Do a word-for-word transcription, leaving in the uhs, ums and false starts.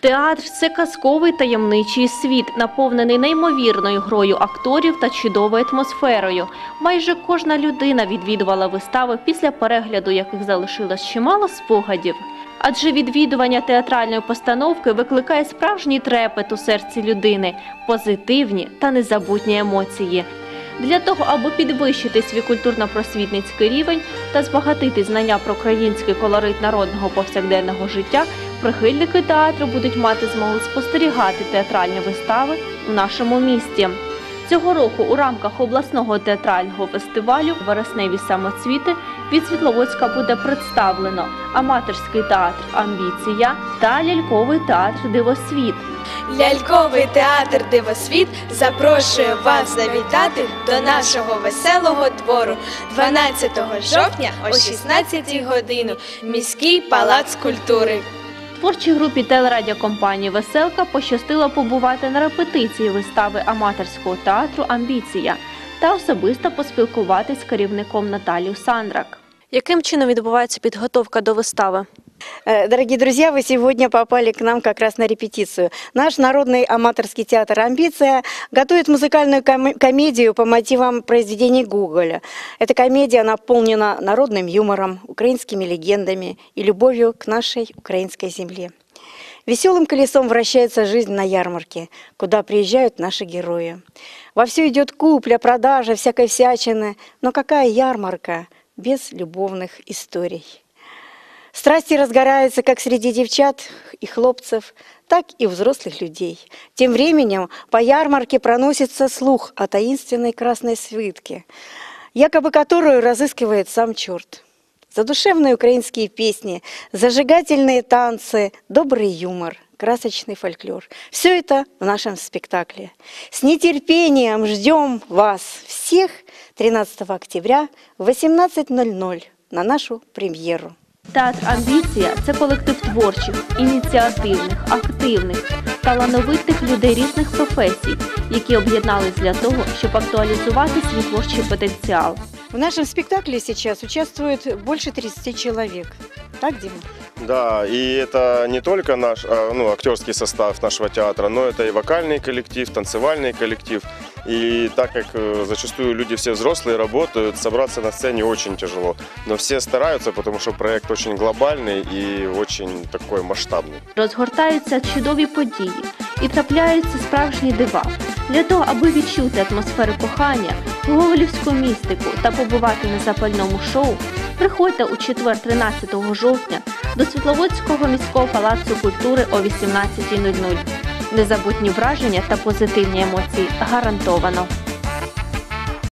Театр – це казковий таємничий світ, наповнений неймовірною грою акторів та чудовою атмосферою. Майже кожна людина відвідувала вистави, після перегляду яких залишилось чимало спогадів. Адже відвідування театральної постановки викликає справжній трепет у серці людини, позитивні та незабутні емоції. Для того, аби підвищити свій культурно-просвітницький рівень та збагатити знання про український колорит народного повсякденного життя, прихильники театру будуть мати змогу спостерігати театральні вистави у нашому місті. Цього року у рамках обласного театрального фестивалю «Вересневі самоцвіти» від Світловодська буде представлено аматорський театр «Амбіція» та ляльковий театр «Дивосвіт». Ляльковий театр «Дивосвіт» запрошує вас завітати до нашого веселого двору дванадцятого жовтня о шістнадцятій годині, міський палац культури. Творчій групі телерадіокомпанії «Веселка» пощастило побувати на репетиції вистави аматорського театру «Амбіція» та особисто поспілкуватись з керівником Наталією Сандрак. Яким чином відбувається підготовка до вистави? Дорогие друзья, вы сегодня попали к нам как раз на репетицию. Наш народный аматорский театр «Амбиция» готовит музыкальную ком комедию по мотивам произведений Гоголя. Эта комедия наполнена народным юмором, украинскими легендами и любовью к нашей украинской земле. Веселым колесом вращается жизнь на ярмарке, куда приезжают наши герои. Вовсю идет купля, продажа всякой всячины, но какая ярмарка без любовных историй? Страсти разгораются как среди девчат и хлопцев, так и у взрослых людей. Тем временем по ярмарке проносится слух о таинственной красной свитке, якобы которую разыскивает сам черт. Задушевные украинские песни, зажигательные танцы, добрый юмор, красочный фольклор. Все это в нашем спектакле. С нетерпением ждем вас всех тринадцатого октября в восемнадцать ноль ноль на нашу премьеру. Театр «Амбіція» – це колектив творчих, ініціативних, активних, талановитих людей різних професій, які об'єднались для того, щоб актуалізувати свій творчий потенціал. В нашем спектакле сейчас участвует больше тридцати человек. Так, Дима? Да, и это не только наш ну, актерский состав нашего театра, но это и вокальный коллектив, танцевальный коллектив. И так как зачастую люди все взрослые работают, собраться на сцене очень тяжело. Но все стараются, потому что проект очень глобальный и очень такой масштабный. Розгортаються чудові події і трапляються справжні дива. Для того, аби відчути атмосферу кохання, гоголівську містику та побувати на запальному шоу, приходьте у четвер тринадцятого жовтня до Світловодського міського палацу культури о вісімнадцятій нуль нуль. Незабутні враження та позитивні емоції гарантовано.